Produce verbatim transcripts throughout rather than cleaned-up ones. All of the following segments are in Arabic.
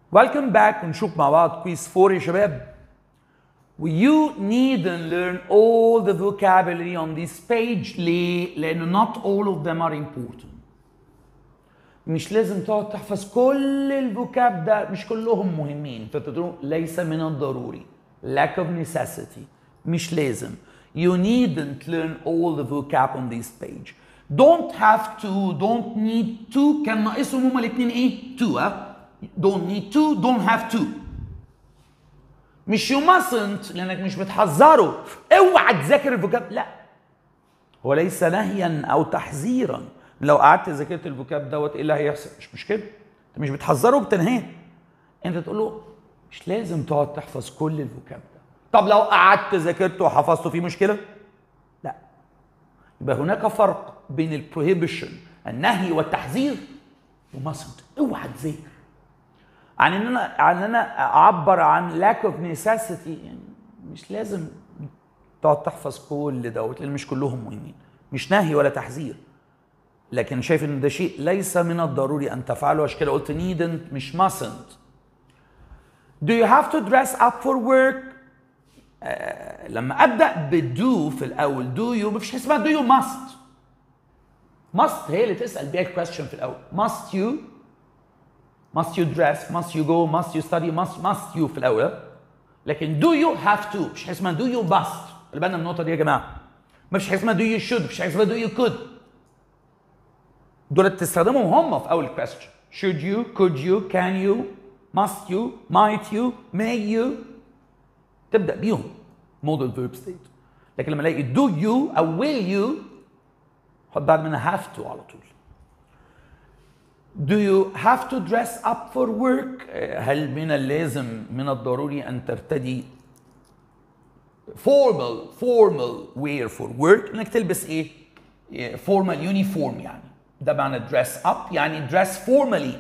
Welcome back ونشوف مع بعض كويس فور يا شباب. You need to learn all the vocabulary on this page. ليه؟ لأنه not all of them are important. مش لازم تقعد تحفظ كل الفوكاب ده، مش كلهم مهمين، فتقولوا ليس من الضروري. Lack of necessity. مش لازم. You needn't learn all the vocab on this page. Don't have to, don't need to. كان ناقصهم هما الاثنين ايه؟ to ها؟ don't need to, don't have to. مش you mustn't لانك مش بتحذره اوعى تذاكر الفوكاب، لا. هو ليس نهيا او تحذيرا. لو قعدت ذاكرت الفوكاب دوت ايه اللي هيحصل؟ مش مشكله. انت مش بتحذره بتنهيه. انت تقول له مش لازم تقعد تحفظ كل الفوكاب ده. طب لو قعدت ذاكرته وحفظته في مشكله؟ لا. يبقى هناك فرق بين البروهيبيشن النهي والتحذير وماسنت. اوعى تذاكر. عن ان انا عن ان انا اعبر عن lack of necessity، يعني مش لازم تقعد تحفظ كل دوت لان مش كلهم مهمين. مش نهي ولا تحذير. لكن شايف ان ده شيء ليس من الضروري ان تفعله، عشان كده قلت needn't مش mustn't. Do you have to dress up for work؟ آه لما ابدا بدو في الاول do you، مفيش حاجه اسمها do you must. must هي اللي تسال بيها الكويستشن في الاول. must you must you dress must you go must you study must must you في الاول. لكن do you have to مفيش حاجه اسمها do you must. خلي بالنا من النقطه دي يا جماعه. مفيش حاجه اسمها do you should، مفيش حاجه اسمها do you could. دول تستخدمهم هم في اول question. should you could you can you must you might you may you، تبدا بيهم modal verb state. لكن لما الاقي do you او will you خد بعد منها have to على طول. do you have to dress up for work؟ هل من اللازم من الضروري ان ترتدي formal formal wear for work؟ انك تلبس ايه؟ formal uniform، يعني ده معنى dress up، يعني dress formally.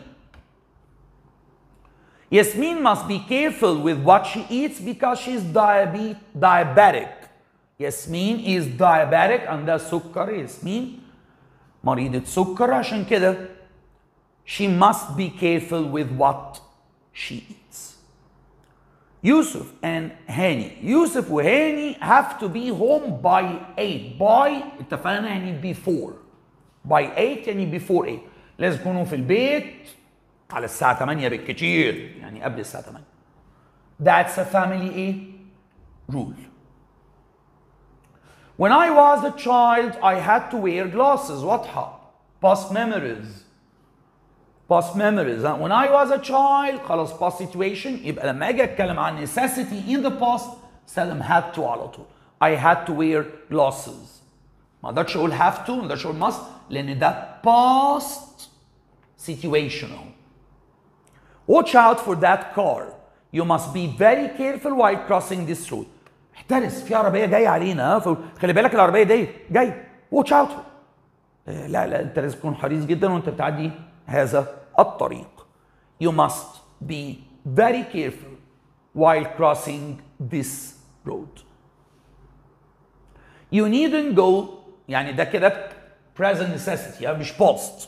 Yasmin must be careful with what she eats because she's diabetic. Yasmin is diabetic، عندها سكر. ياسمين مريضة سكر، عشان كده she must be careful with what she eats. Yusuf and Hani. Yusuf وهاني have to be home by eight. by اتفقنا يعني before. by eight يعني before eight. لازم يكونوا في البيت على الساعة ثمانية بالكتير، يعني قبل الساعة ثمانية. That's a family ايه؟ rule. When I was a child I had to wear glasses. واضحة. past memories. past memories. When I was a child خلاص past situation، يبقى لما اجي اتكلم عن necessity in the past استخدم had to على طول. I had to wear glasses. ما اقدرش اقول have to، ما اقدرش اقول must، لان ده past situational. Watch out for that car. You must be very careful while crossing this road. احترس، في عربيه جايه علينا، خلي بالك العربيه دي جايه. Watch out. لا لا انت لازم تكون حريص جدا وانت بتعدي هذا الطريق. You must be very careful while crossing this road. You needn't go، يعني ده كده present necessity يعني مش past.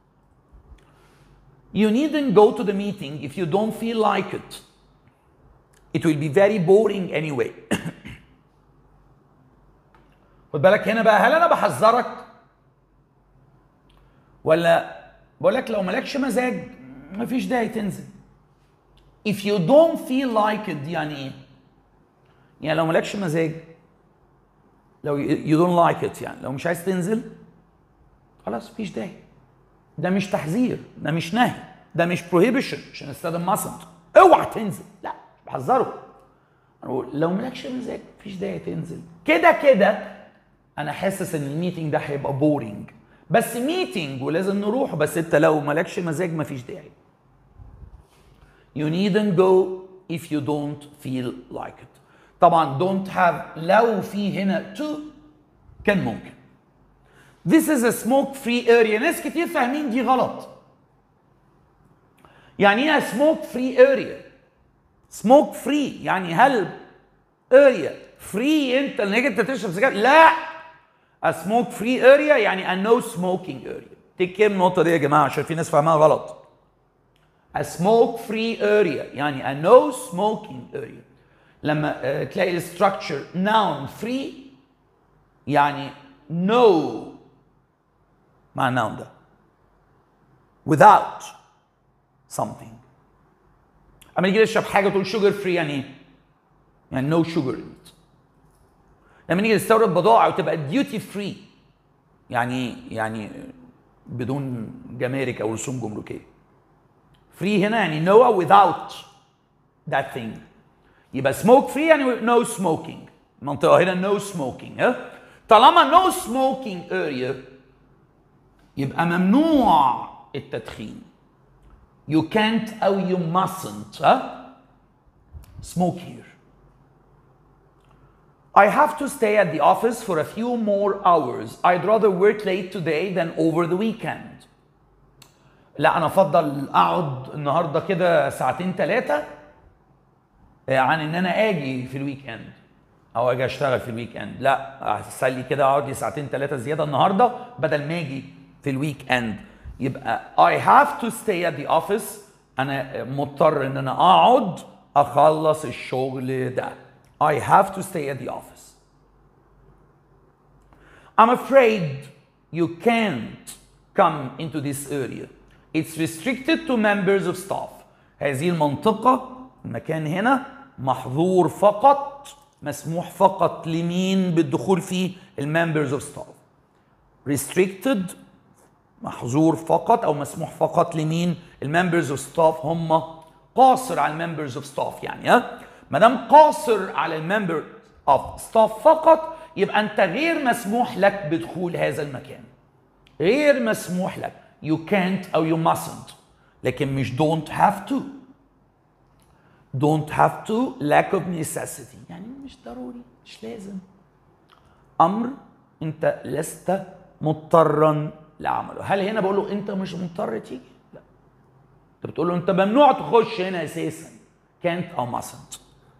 You needn't go to the meeting if you don't feel like it. It will be very boring anyway. خد بالك هنا بقى، هل انا بحذرك ولا بقول لك لو مالكش مزاج مفيش داعي تنزل؟ If you don't feel like it يعني ايه؟ يعني لو مالكش مزاج، لو you don't like it، يعني لو مش عايز تنزل خلاص مفيش داعي. ده مش تحذير، ده مش نهي، ده مش prohibition عشان استخدم mustn't. اوعى تنزل، لا مش بحذره. انا بقول لو مالكش مزاج مفيش داعي تنزل. كده كده انا حاسس ان الميتنج ده هيبقى بورينج، بس ميتنج ولازم نروح، بس انت لو مالكش مزاج مفيش داعي. You needn't go if you don't feel like it. طبعا don't have لو في هنا to كان ممكن. This is a smoke free area. ناس كتير فاهمين دي غلط. يعني ايه smoke free area؟ smoke free يعني هل area free انت انك انت تشرب سجاير؟ لا. a smoke free area يعني a no smoking area. تيك كير النقطة دي يا جماعة عشان في ناس فاهمها غلط. a smoke free area يعني a no smoking area. لما uh, تلاقي الستراكشر noun free يعني no مع noun ده without something. اما نيجي نشرب حاجه تقول sugar free يعني ايه؟ يعني no sugar in it. لما نيجي نستورد بضائع وتبقى duty free يعني يعني بدون جمارك او رسوم جمركيه. free هنا يعني no without that thing. يبقى smoke free يعني no smoking. المنطقه هنا no smoking. ها طالما no smoking area يبقى ممنوع التدخين. You can't أو you mustn't ها smoke here. I have to stay at the office for a few more hours. I'd rather work late today than over the weekend. لا أنا أفضل أقعد النهارده كده ساعتين ثلاثة عن إن أنا آجي في الويك إند أو أجي أشتغل في الويك إند. لا أسلي كده أقعد لي ساعتين ثلاثة زيادة النهارده بدل ما أجي في الويك إند. يبقى I have to stay at the office أنا مضطر إن أنا أقعد أخلص الشغل ده. I have to stay at the office. I'm afraid you can't come into this area. It's restricted to members of staff. هذه المنطقة المكان هنا محظور فقط مسموح فقط لمين بالدخول فيه الممبرز of staff. Restricted محظور فقط او مسموح فقط لمين الممبرز اوف ستاف هم قاصر على الممبرز اوف ستاف يعني ها ما دام قاصر على الممبر اوف ستاف فقط يبقى انت غير مسموح لك بدخول هذا المكان. غير مسموح لك. You can't او you mustn't لكن مش don't have to. Don't have to lack of necessity يعني مش ضروري مش لازم. امر انت لست مضطرا لعمله. هل هنا بقول له انت مش مضطر تيجي؟ لا. انت بتقول له انت ممنوع تخش هنا اساسا. can't او mustn't.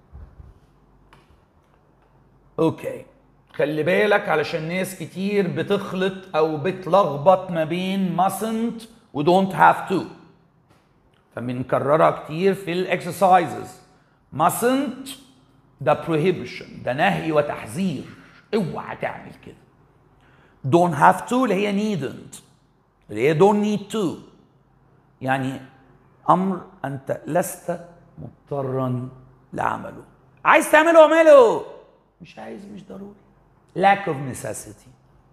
اوكي. خلي بالك علشان ناس كتير بتخلط او بتلخبط ما بين mustn't و don't have to. فبنكررها كتير في الاكسرسايزز. mustn't ده prohibition ده نهي وتحذير. اوعى تعمل كده. don't have to اللي هي needn't اللي هي don't need to يعني امر انت لست مضطرا لعمله. عايز تعمله اعمله مش عايز مش ضروري. lack of necessity.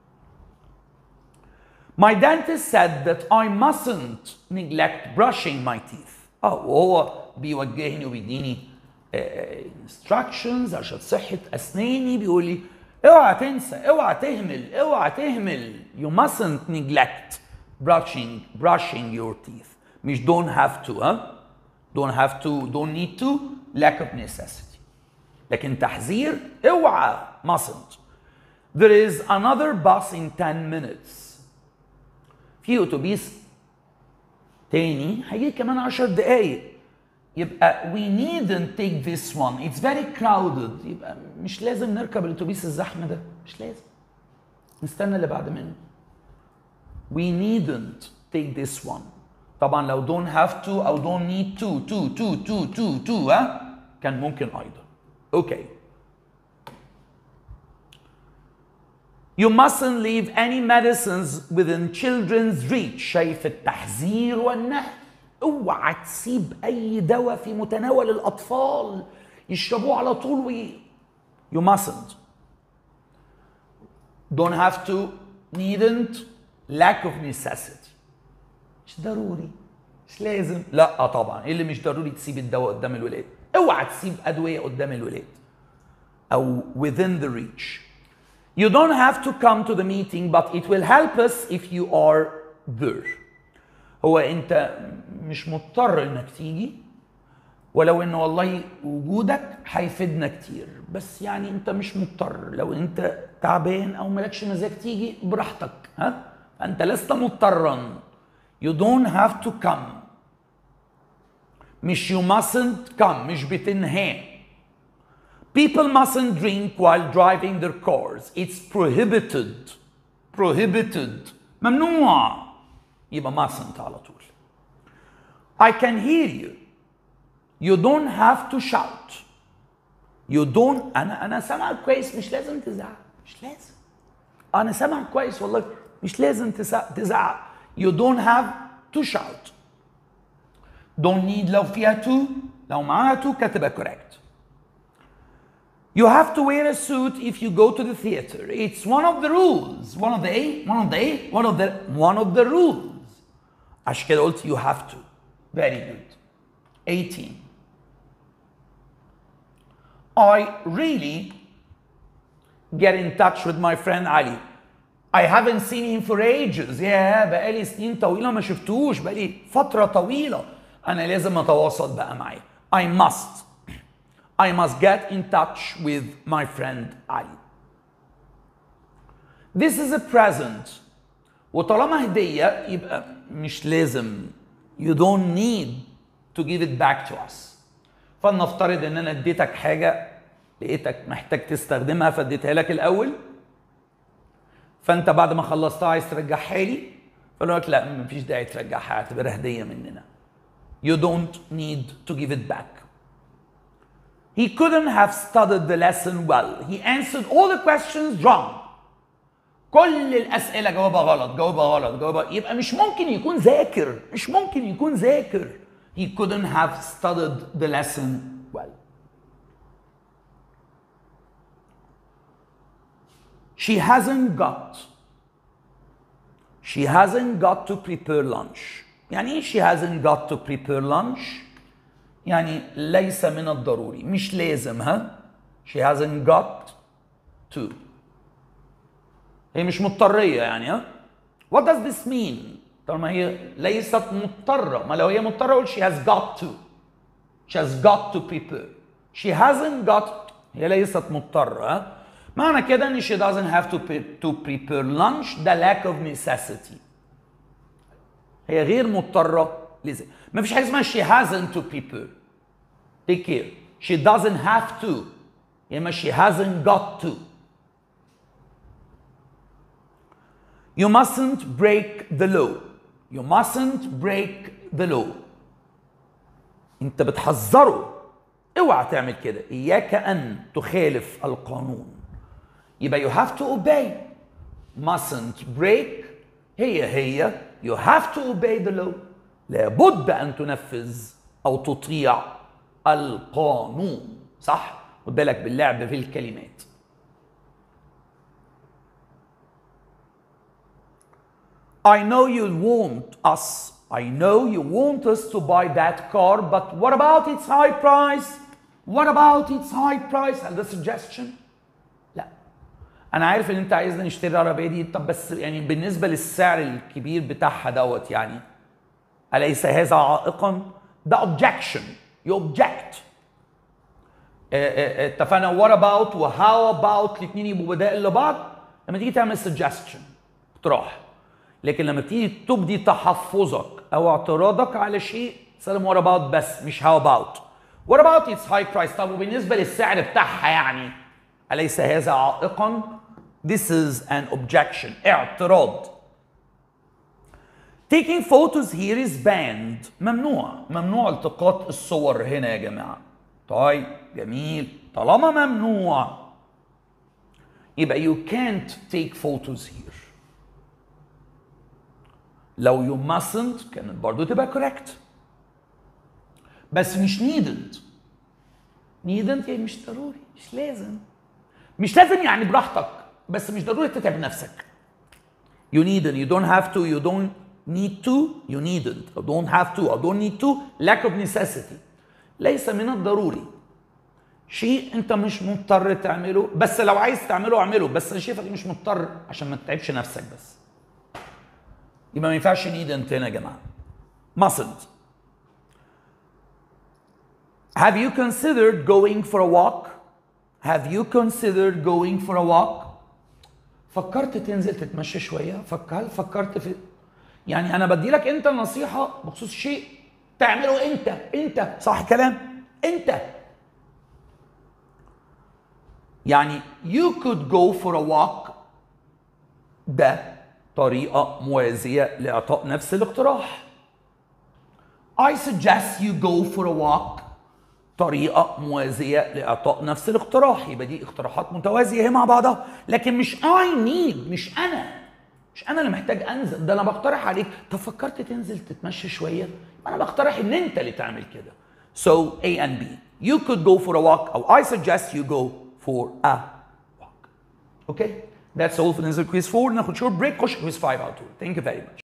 My dentist said that I mustn't neglect brushing my teeth. اه وهو بيوجهني وبيديني instructions عشان صحة اسناني بيقول لي اوعى تنسى اوعى تهمل اوعى تهمل. You mustn't neglect brushing brushing your teeth. مش don't have to ها don't have to don't need to lack of necessity. لكن تحذير اوعى mustn't. There is another bus in ten minutes. في اتوبيس تاني هيجي كمان عشر دقايق. يبقى we needn't take this one. It's very crowded. يبقى مش لازم نركب الاتوبيس الزحمه ده مش لازم. نستنى اللي بعد منه. We needn't take this one. طبعا لو don't have to او don't need to to to to to to ها كان ممكن ايضا. اوكي. You mustn't leave any medicines within children's reach. شايف التحذير والنهي. اوعى تسيب اي دواء في متناول الاطفال يشربوه على طول وي You mustn't. Don't have to, needn't, lack of necessity. مش ضروري مش لازم. لا طبعا ايه اللي مش ضروري تسيب الدواء قدام الولاد. اوعى تسيب ادويه قدام الولاد او within the reach. You don't have to come to the meeting but it will help us if you are there. هو انت مش مضطر انك تيجي ولو ان والله وجودك هيفيدنا كتير بس يعني انت مش مضطر. لو انت تعبان او مالكش مزاج تيجي براحتك ها انت لست مضطرا. You don't have to come. مش you mustn't come مش بتنهى. People mustn't drink while driving their cars. It's prohibited. Prohibited. ممنوع. يبقى mustn't على طول. I can hear you. You don't have to shout. You don't أنا أنا سامعك كويس، مش لازم تزعق، مش لازم. أنا سامعك كويس والله، مش لازم تزعق. You don't have to shout. Don't need لو فيها to، لو معاها to كتبقى correct. You have to wear a suit if you go to the theater. It's one of the rules. One of the A, one of the A, one of the one of the rules. عشان كده قلت you have to. Very good. eighteen. I really get in touch with my friend Ali. I haven't seen him for ages. يا بقالي سنين طويلة ما شفتوش، بقالي فترة طويلة. أنا لازم أتواصل بقى معاه. I must. I must get in touch with my friend Ali. This is a present. وطالما هدية يبقى مش لازم. You don't need to give it back to us. فلنفترض ان انا اديتك حاجة لقيتك محتاج تستخدمها فاديتها لك الاول، فانت بعد ما خلصتها عايز ترجعها لي، فاقول لك لا مفيش داعي ترجعها، اعتبرها هدية مننا. You don't need to give it back. He couldn't have studied the lesson well. He answered all the questions wrong. كل الأسئلة جاوبها غلط، جاوبها غلط، جاوبها، يبقى مش ممكن يكون ذاكر، مش ممكن يكون ذاكر. He couldn't have studied the lesson well. She hasn't got. She hasn't got to prepare lunch. يعني ايه she hasn't got to prepare lunch؟ يعني ليس من الضروري، مش لازم. ها؟ She hasn't got to. هي مش مضطرية يعني. ها؟ What does this mean؟ طالما هي ليست مضطرة، ما لو هي مضطرة أقول she has got to. She has got to prepare. She hasn't got. هي ليست مضطرة. ها؟ معنى كده إن she doesn't have to to prepare lunch ده lack of necessity. هي غير مضطرة لذلك. ما فيش حاجة اسمها she hasn't to prepare. Take care. She doesn't have to. يا she hasn't got to. You mustn't break the law. You mustn't break the law. انت بتحذره اوعى تعمل كده، اياك ان تخالف القانون. يبقى you have to obey. Mustn't break هي هي you have to obey the law. لابد ان تنفذ او تطيع القانون. صح؟ خد بالك باللعب في الكلمات. I know you want us. I know you want us to buy that car, but what about its high price? What about its high price? هل ده suggestion؟ لا. أنا عارف إن أنت عايزنا نشتري العربية دي، طب بس يعني بالنسبة للسعر الكبير بتاعها دوت يعني أليس هذا عائقا؟ ده objection. You object. اتفقنا what about و how about الاتنين يبقوا بدائل لبعض لما تيجي تعمل suggestion اقتراح. لكن لما بتيجي تبدي تحفظك او اعتراضك على شيء سلم what about بس مش how about. What about its high price؟ طب وبالنسبه للسعر بتاعها يعني اليس هذا عائقا؟ This is an objection. اعتراض. Taking photos here is banned. ممنوع. ممنوع التقاط الصور هنا يا جماعه. طيب جميل، طالما ممنوع يبقى you can't take photos here. لو you mustn't كانت برضو تبقى correct. بس مش needn't. needn't يعني مش ضروري، مش لازم. مش لازم يعني براحتك، بس مش ضروري تتعب نفسك. You needn't, you don't have to, you don't need to, you needn't. You don't have to, or don't need to, lack of necessity. ليس من الضروري. شيء انت مش مضطر تعمله، بس لو عايز تعمله اعمله، بس انا شايفك مش مضطر عشان ما تتعبش نفسك بس. يبقى ما ينفعش needn't هنا يا جماعه. mustn't. Have you considered going for a walk? Have you considered going for a walk? فكرت تنزل تتمشى شويه؟ فكر فكرت في يعني انا بدي لك انت النصيحه بخصوص شيء تعمله انت، انت صح كلام؟ انت. يعني you could go for a walk ده طريقة موازية لإعطاء نفس الاقتراح. I suggest you go for a walk طريقة موازية لإعطاء نفس الاقتراح، يبقى دي اقتراحات متوازية هي مع بعضها، لكن مش I need، مش أنا مش أنا اللي محتاج أنزل، ده أنا بقترح عليك. طب فكرت تنزل تتمشى شوية؟ أنا بقترح إن أنت اللي تعمل كده. So A and B. You could go for a walk أو I suggest you go for a walk. Okay? That's all for the quiz four. ناخد short break. خش quiz five على طول. Thank you very much.